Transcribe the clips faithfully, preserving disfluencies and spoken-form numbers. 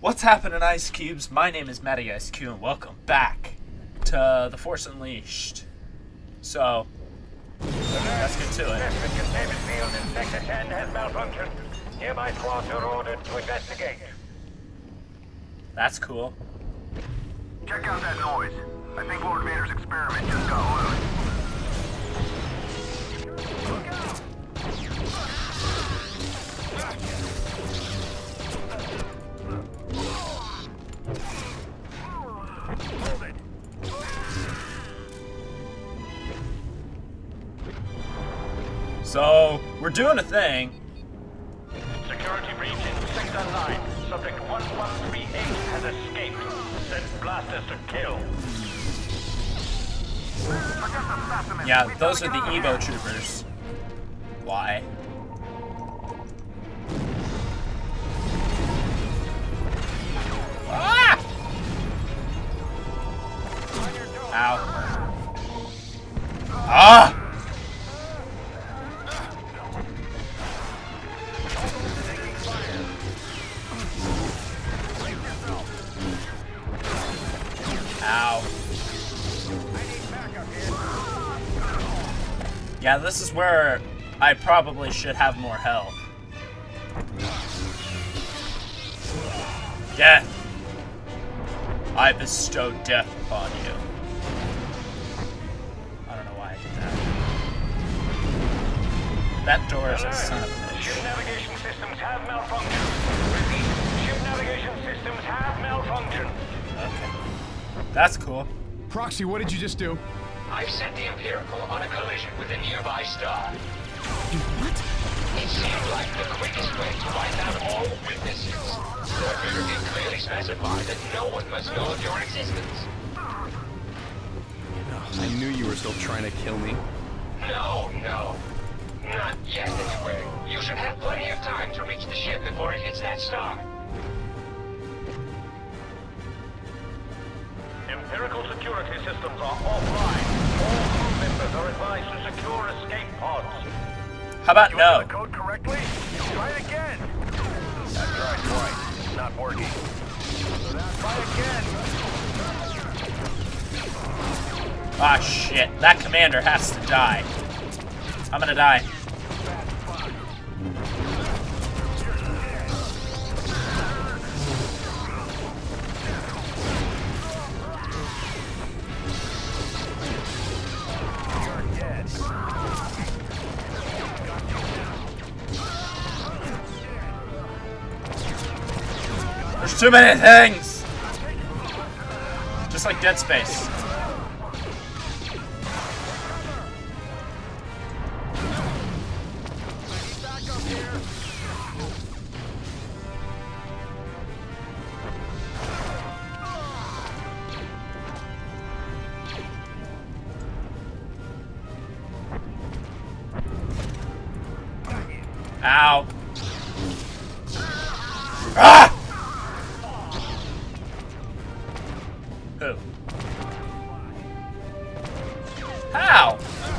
What's happening, Ice Cubes? My name is Matty Ice Cube, and welcome back to The Force Unleashed. So, let's get to it. Investment containment field in Sector ten has malfunctioned. Nearby squads are ordered to investigate. That's cool. Check out that noise. I think Lord Vader's experiment just got loose. Look out! Hold it. So, we're doing a thing. Security breach in Sector nine. Subject one one three eight has escaped. Send blasters to kill. Yeah, those are the Evo troopers. Why? Ah! Ow. Ah! Ow. Yeah, this is where I probably should have more health. Death. I bestow death upon you. I don't know why I did that. That door is a son of a bitch. Ship navigation systems have malfunctioned. Repeat, ship navigation systems have malfunctioned. Okay. That's cool. Proxy, what did you just do? I've sent the Empirical on a collision with a nearby star. What? It seemed like the quickest way to wipe out all witnesses. Lord Vader did clearly specify that no one must know of your existence. I knew you were still trying to kill me. No, no. Not yet, anyway. You should have plenty of time to reach the ship before it hits that star. Empirical security systems are offline. All crew members are advised to secure escape pods. How about You no? entered the code correctly? Try it again. That's right, twice. It's not working. Try again. Ah, shit. That commander has to die. I'm gonna die. There's too many things! Just like Dead Space. Ow. Ah! Who? How?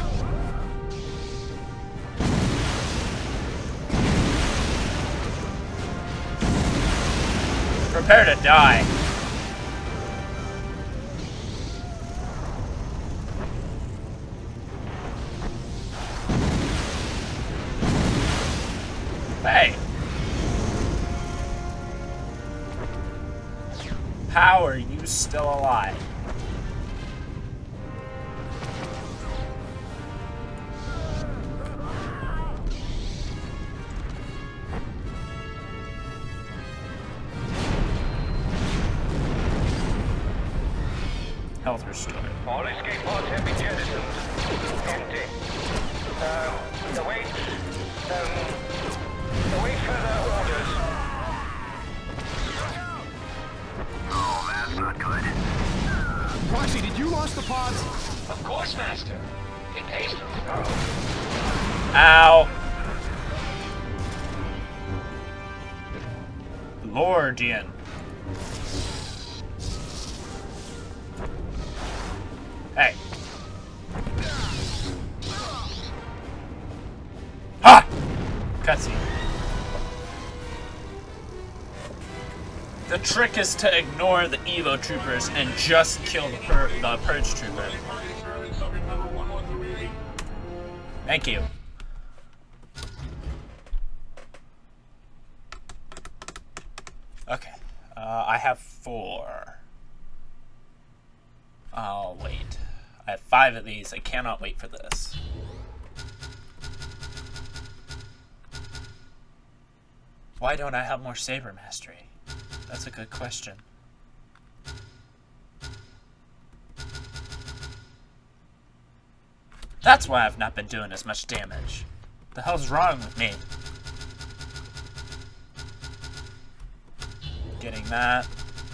Prepare to die. Hey. How are you still alive? Health restored. All escape pods have been jettisoned. Empty. Um, await, um, await further orders. Oh, that's not good. Proxy, did you launch the pods? Of course, Master. It pays to throw. Ow. Lordian. Hey. Ha! Cutscene. The trick is to ignore the Evo troopers and just kill the, pur the Purge trooper. Thank you. Okay. Uh, I have four. I'll wait. I have five of these. I cannot wait for this. Why don't I have more Saber Mastery? That's a good question. That's why I've not been doing as much damage. The hell's wrong with me? Getting that.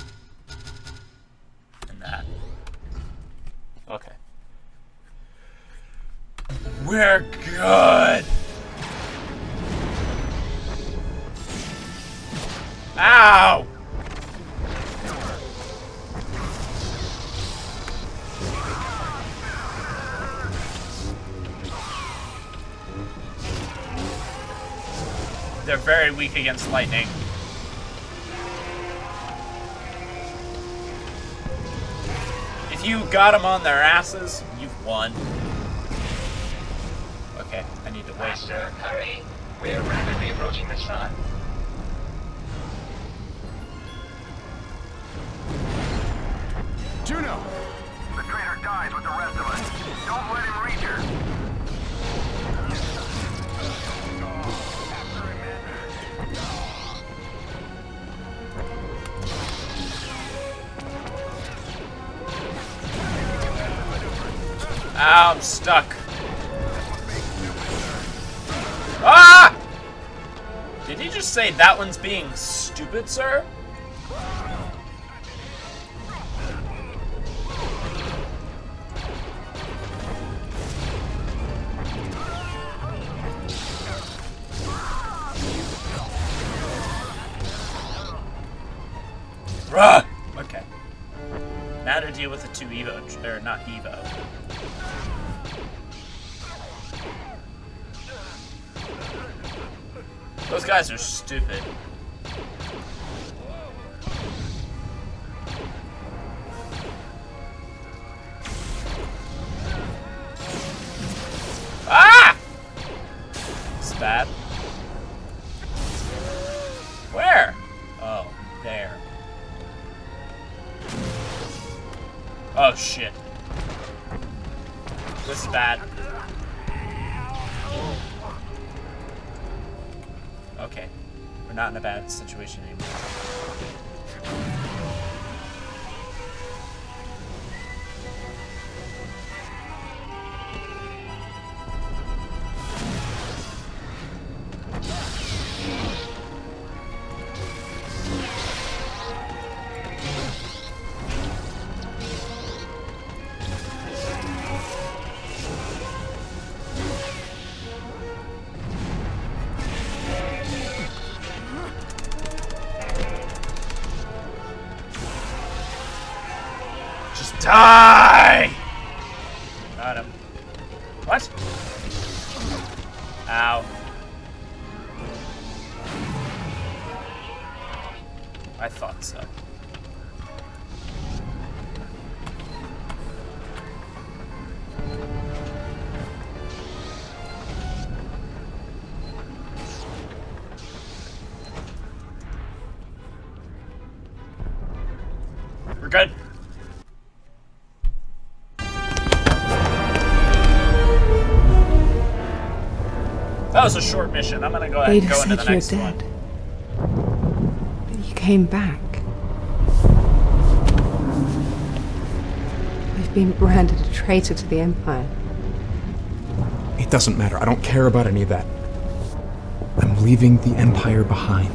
And that. Okay. We're good! Ow! They're very weak against lightning. If you got them on their asses, you've won. Okay, I need to wait. Master, hurry. We're rapidly approaching the sun. Juno! The traitor dies with the rest of us. Don't let him reach her. Ow, I'm stuck. Ah! Did you just say that one's being stupid, sir? Run! Okay. Now to deal with the two Evo, or not Evo. Those guys are stupid. Ah! It's bad. Where? Oh, there. Oh shit. This is bad. Okay. We're not in a bad situation anymore. Die! Got him. What? Ow. I thought so. We're good. That was a short mission. I'm gonna go ahead and go into the next one. Ada said you're dead. But you came back. I've been branded a traitor to the Empire. It doesn't matter. I don't care about any of that. I'm leaving the Empire behind.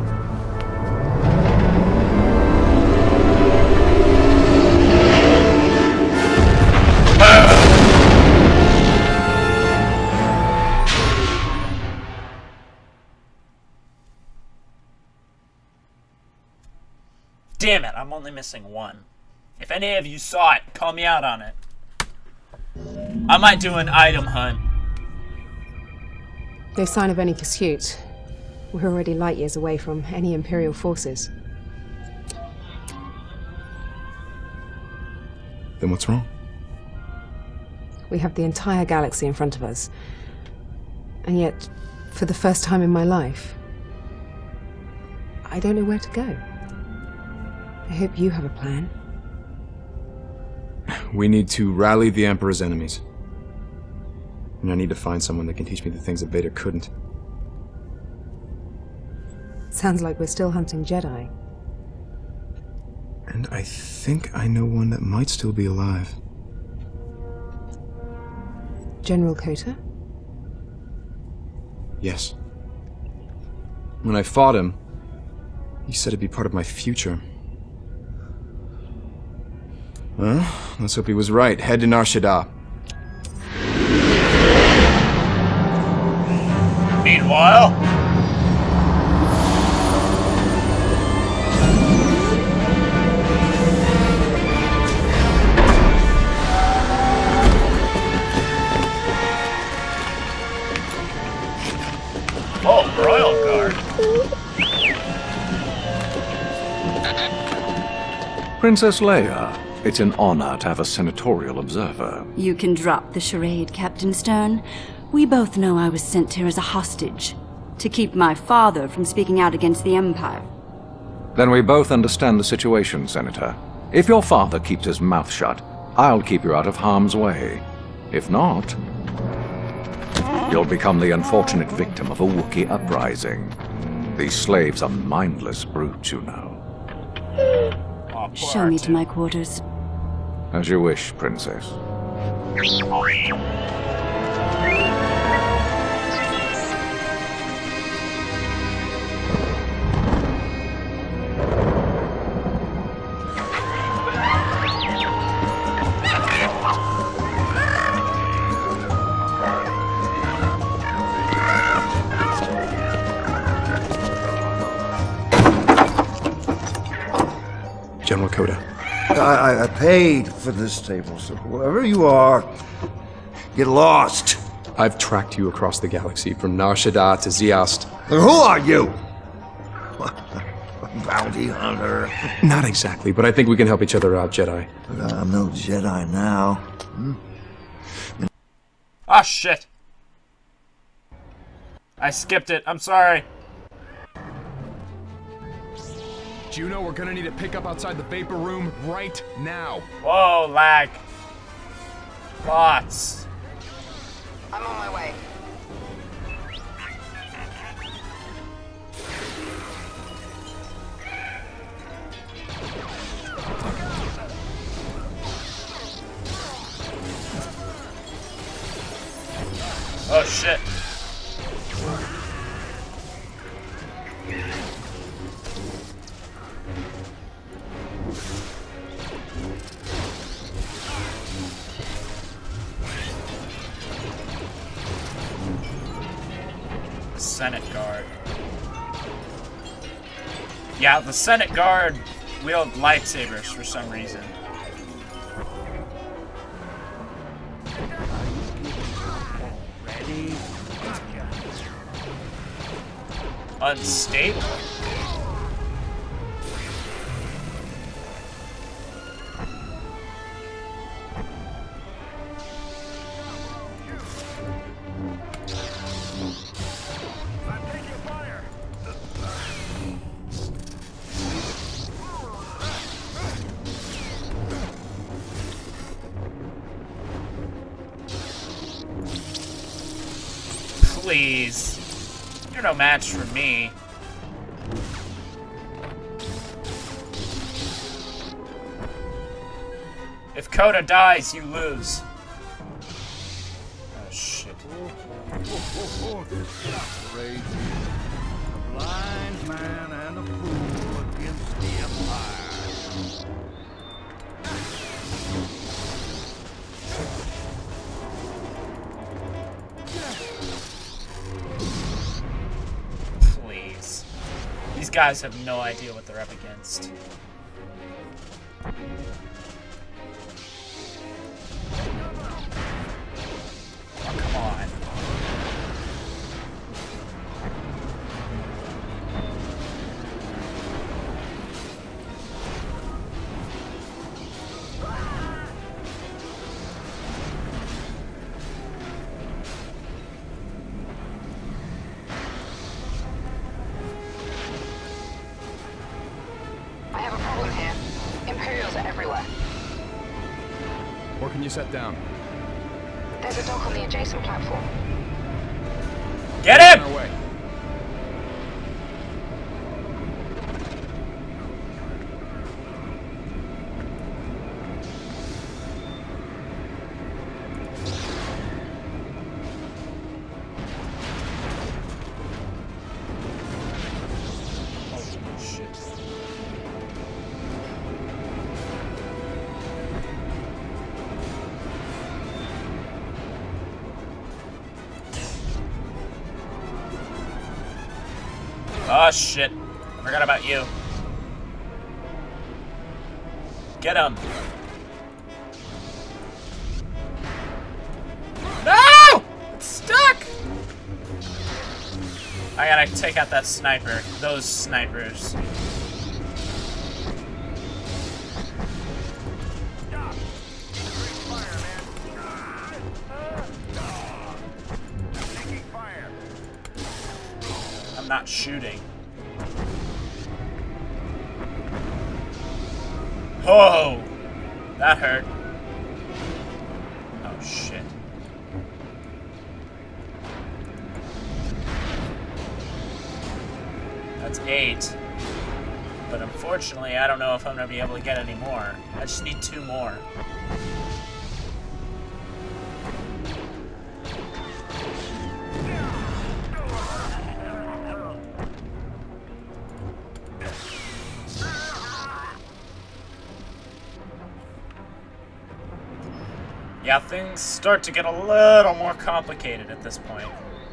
Damn it, I'm only missing one. If any of you saw it, call me out on it. I might do an item hunt. No sign of any pursuit. We're already light years away from any Imperial forces. Then what's wrong? We have the entire galaxy in front of us. And yet, for the first time in my life, I don't know where to go. I hope you have a plan. We need to rally the Emperor's enemies. And I need to find someone that can teach me the things that Vader couldn't. Sounds like we're still hunting Jedi. And I think I know one that might still be alive. General Kota? Yes. When I fought him, he said it'd be part of my future. Well, let's hope he was right. Head to Nar Shaddaa. Meanwhile... Oh, Royal Guard. Princess Leia, it's an honor to have a senatorial observer. You can drop the charade, Captain Stern. We both know I was sent here as a hostage, to keep my father from speaking out against the Empire. Then we both understand the situation, Senator. If your father keeps his mouth shut, I'll keep you out of harm's way. If not, you'll become the unfortunate victim of a Wookiee uprising. These slaves are mindless brutes, you know. Oh, Show me to my quarters. As you wish, Princess. General Kota. I, I paid for this table, so whoever you are, get lost. I've tracked you across the galaxy, from Nar Shaddaa to Zeost. Who are you? A bounty hunter. Not exactly, but I think we can help each other out, Jedi. But I'm no Jedi now. Hmm? Ah, shit. I skipped it. I'm sorry. Juno, we're gonna need to pick up outside the Vapor Room right now. Whoa, lag. Lots. I'm on my way. Oh, shit. Senate Guard. Yeah, the Senate Guard wield lightsabers for some reason. Ready? Unstable. Please. You're no match for me. If Kota dies, you lose. Oh, shit. Crazy. A blind man and a fool against the Empire. Please. These guys have no idea what they're up against. Oh, come on. Or can you set down? There's a dock on the adjacent platform. Get him! On our way. Oh shit. I forgot about you. Get him. No! It's stuck! I gotta take out that sniper. Those snipers. I'm not shooting. Oh, that hurt. Oh shit. That's eight. But unfortunately, I don't know if I'm gonna be able to get any more. I just need two more. Yeah, things start to get a little more complicated at this point.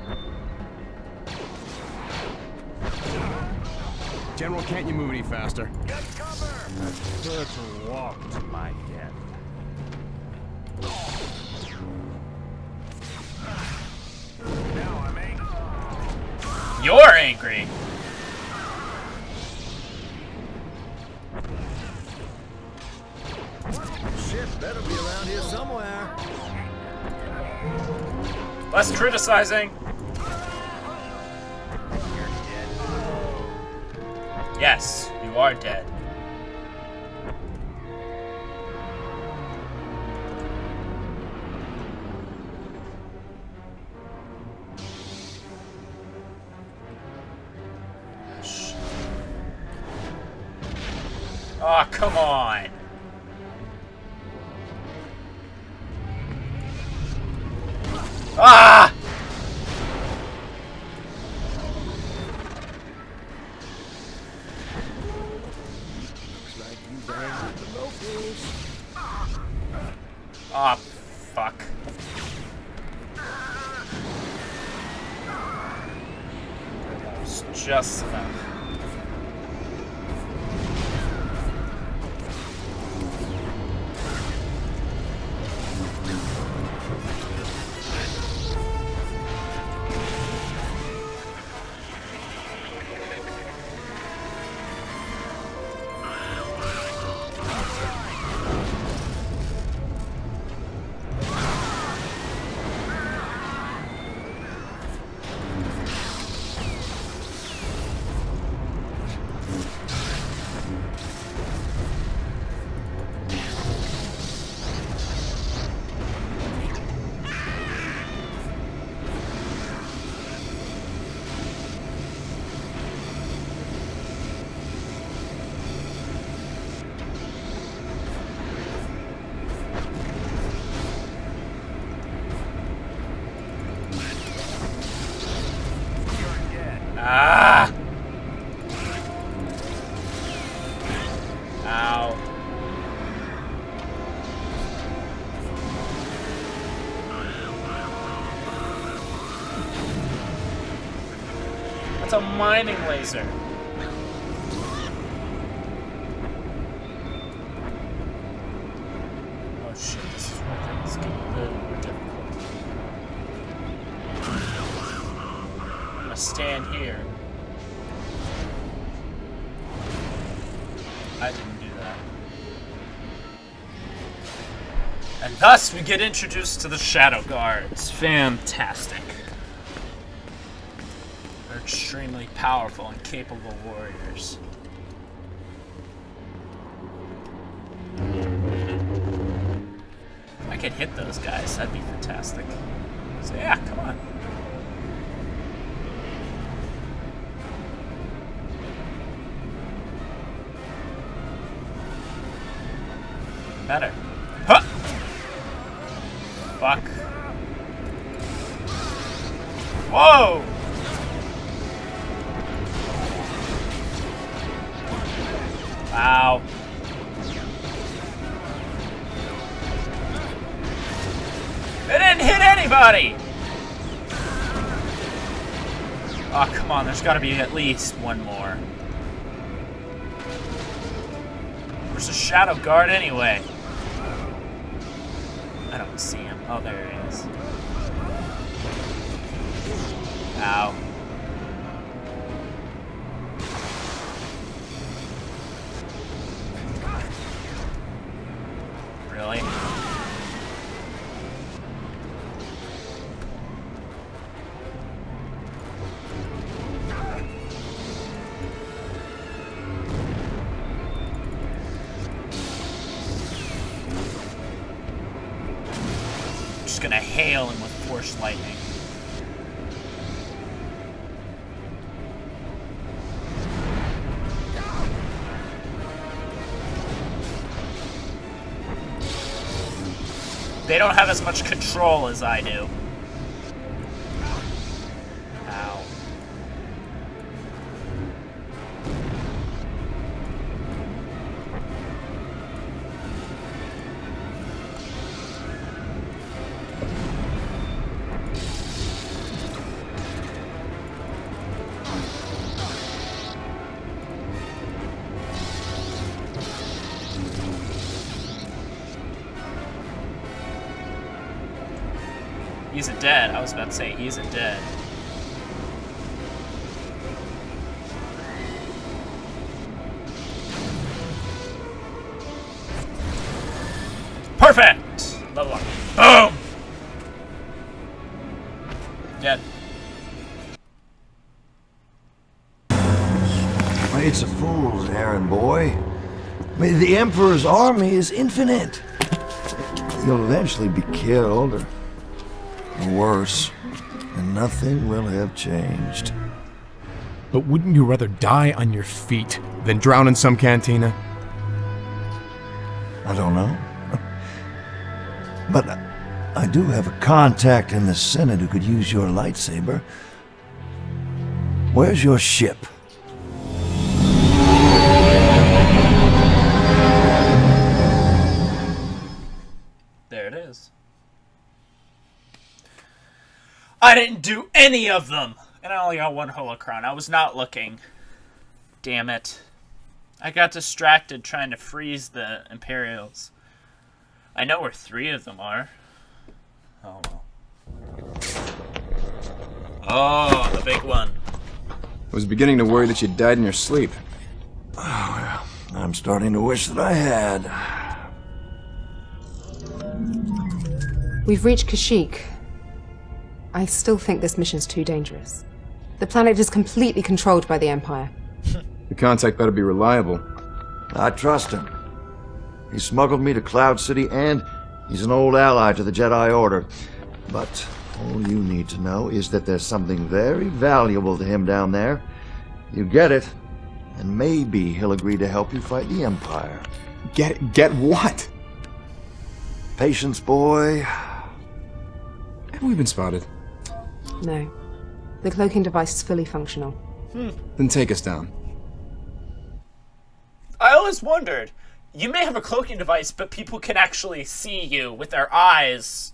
General, can't you move any faster? Get cover! Good walk to my death. Now I'm angry. You're angry! Shit better be around here somewhere. Less criticizing. Yes, you are dead. Oh, come on. Ah! Looks like you banged with the locals. Ah, fuck. That was just enough. Ah! Ow. That's a mining laser. Oh shit, this is where things get a little more difficult. I'm gonna stand here. I didn't do that. And thus we get introduced to the Shadow Guards. Fantastic. They're extremely powerful and capable warriors. could hit those guys, that'd be fantastic. So yeah, come on. Better. Huh! Fuck. Whoa! Wow. It didn't hit anybody! Oh, come on, there's gotta be at least one more. Where's the Shadow Guard anyway? I don't see him. Oh, there he is. Ow. Really? Just gonna hail him with force lightning. They don't have as much control as I do. Ow. He's a dead. I was about to say he's a dead. Perfect! Level up. Boom! Dead. It's a fool's errand, boy. I mean, the Emperor's army is infinite. You'll eventually be killed, or worse, and nothing will have changed. But wouldn't you rather die on your feet than drown in some cantina? I don't know. But I do have a contact in the Senate who could use your lightsaber. Where's your ship? There it is. I didn't do any of them! And I only got one holocron. I was not looking. Damn it. I got distracted trying to freeze the Imperials. I know where three of them are. Oh well. Oh, the big one. I was beginning to worry that you died in your sleep. Oh, well, I'm starting to wish that I had. We've reached Kashyyyk. I still think this mission's too dangerous. The planet is completely controlled by the Empire. The contact better be reliable. I trust him. He smuggled me to Cloud City, and he's an old ally to the Jedi Order. But all you need to know is that there's something very valuable to him down there. You get it, and maybe he'll agree to help you fight the Empire. Get get what? Patience, boy. Have we been spotted? No. The cloaking device is fully functional. Hmm. Then take us down. I always wondered, you may have a cloaking device, but people can actually see you with their eyes.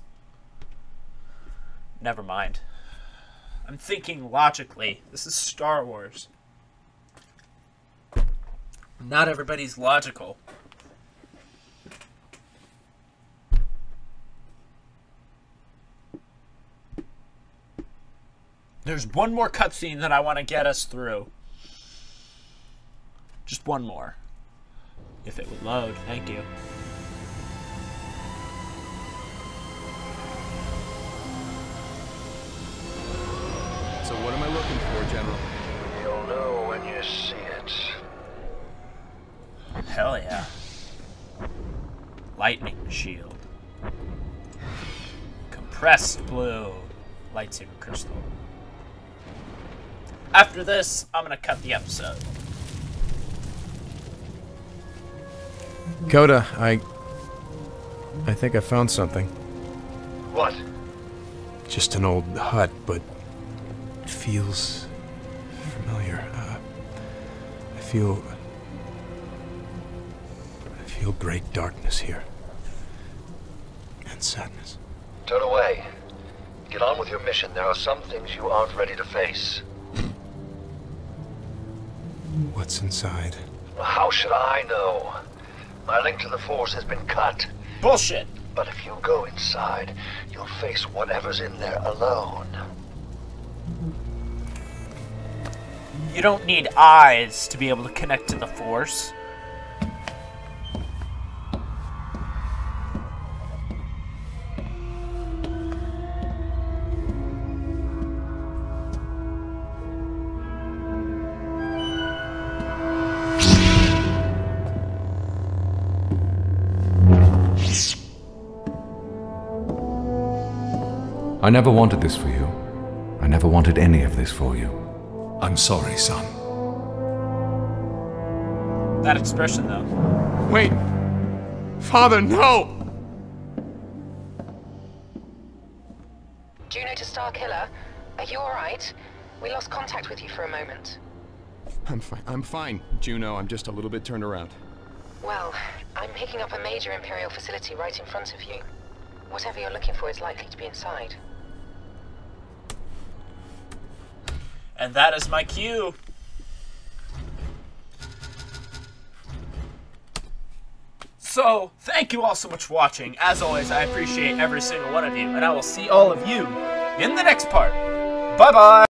Never mind. I'm thinking logically. This is Star Wars. Not everybody's logical. There's one more cutscene that I want to get us through. Just one more. If it would load, thank you. So what am I looking for, General? You'll know when you see it. Hell yeah. Lightning shield. compressed blue lightsaber crystal. After this, I'm gonna cut the episode. Coda, I... I think I found something. What? Just an old hut, but it feels familiar. Uh, I feel... I feel great darkness here. And sadness. Turn away. Get on with your mission. There are some things you aren't ready to face. What's inside? How should I know? My link to the Force has been cut. Bullshit! But if you go inside, you'll face whatever's in there alone. You don't need eyes to be able to connect to the Force. I never wanted this for you. I never wanted any of this for you. I'm sorry, son. That expression, though. Wait! Father, no! Juno to Starkiller, are you alright? We lost contact with you for a moment. I'm fine. I'm fine, Juno. I'm just a little bit turned around. Well, I'm picking up a major Imperial facility right in front of you. Whatever you're looking for is likely to be inside. And that is my cue. So, thank you all so much for watching. As always, I appreciate every single one of you, and I will see all of you in the next part. Bye-bye!